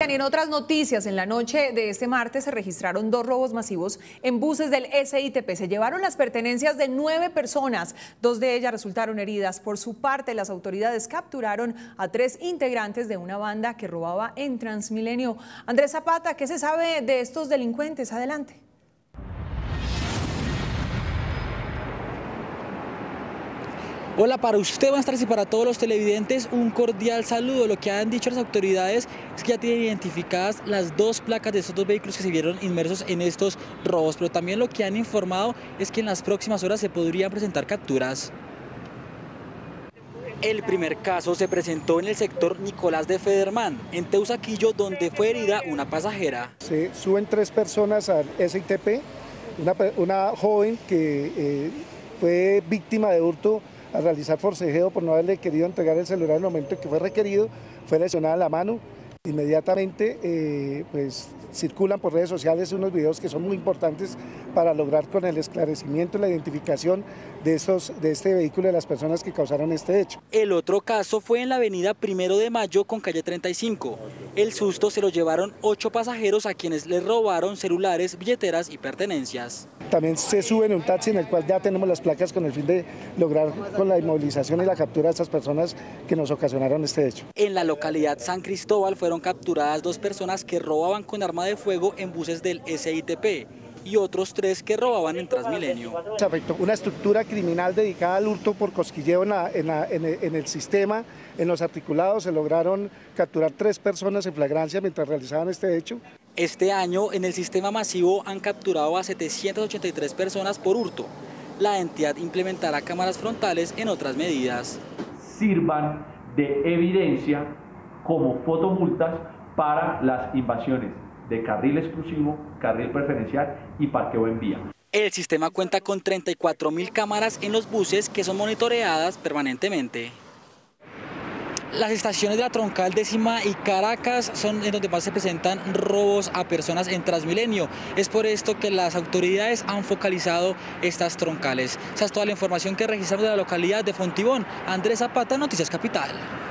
Y en otras noticias, en la noche de este martes se registraron 2 robos masivos en buses del SITP. Se llevaron las pertenencias de 9 personas, 2 de ellas resultaron heridas. Por su parte, las autoridades capturaron a 3 integrantes de una banda que robaba en Transmilenio. Andrés Zapata, ¿qué se sabe de estos delincuentes? Adelante. Hola, para usted, buenas tardes, y para todos los televidentes, un cordial saludo. Lo que han dicho las autoridades es que ya tienen identificadas las 2 placas de estos 2 vehículos que se vieron inmersos en estos robos, pero también lo que han informado es que en las próximas horas se podrían presentar capturas. El primer caso se presentó en el sector Nicolás de Federman, en Teusaquillo, donde fue herida una pasajera. Se suben 3 personas al SITP, una joven que fue víctima de hurto al realizar forcejeo por no haberle querido entregar el celular en el momento en que fue requerido, fue lesionada en la mano. Inmediatamente pues circulan por redes sociales unos videos que son muy importantes para lograr con el esclarecimiento y la identificación de este vehículo y de las personas que causaron este hecho. El otro caso fue en la avenida 1 de Mayo con calle 35. El susto se lo llevaron 8 pasajeros a quienes les robaron celulares, billeteras y pertenencias. También se sube en un taxi en el cual ya tenemos las placas con el fin de lograr con la inmovilización y la captura de estas personas que nos ocasionaron este hecho. En la localidad San Cristóbal fueron capturadas 2 personas que robaban con arma de fuego en buses del SITP y otros 3 que robaban en Transmilenio. Se afectó una estructura criminal dedicada al hurto por cosquilleo en el sistema, en los articulados. Se lograron capturar 3 personas en flagrancia mientras realizaban este hecho. Este año en el sistema masivo han capturado a 783 personas por hurto. La entidad implementará cámaras frontales en otras medidas. Sirvan de evidencia como fotomultas para las invasiones de carril exclusivo, carril preferencial y parqueo en vía. El sistema cuenta con 34.000 cámaras en los buses que son monitoreadas permanentemente. Las estaciones de la Troncal Décima y Caracas son en donde más se presentan robos a personas en Transmilenio. Es por esto que las autoridades han focalizado estas troncales. Esa es toda la información que registramos de la localidad de Fontibón. Andrés Zapata, Noticias Capital.